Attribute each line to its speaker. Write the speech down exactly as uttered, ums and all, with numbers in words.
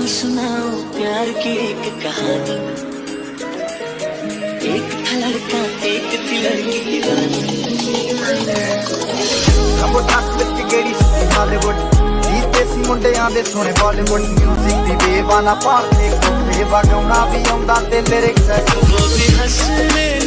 Speaker 1: सुनाओ प्यार की एक कहानी। एक था लड़का एक थी लड़की दीवानी।
Speaker 2: रंगो ठाक विच गेड़ी सी हालीवुड जीते सी मुंडियां दे सोने बॉलीवुड म्यूजिक दी बेबाना पाल ते बेबा गाउणा भी आउंदा ते लिरिक्स
Speaker 1: वो भी हंसने